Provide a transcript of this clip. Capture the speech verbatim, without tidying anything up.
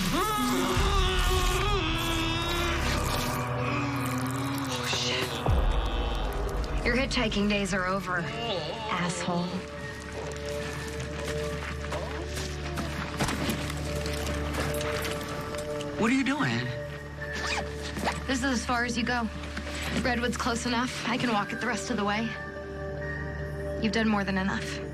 Oh, shit. Your hitchhiking days are over, asshole. What are you doing? This is as far as you go. Redwood's close enough. I can walk it the rest of the way. You've done more than enough.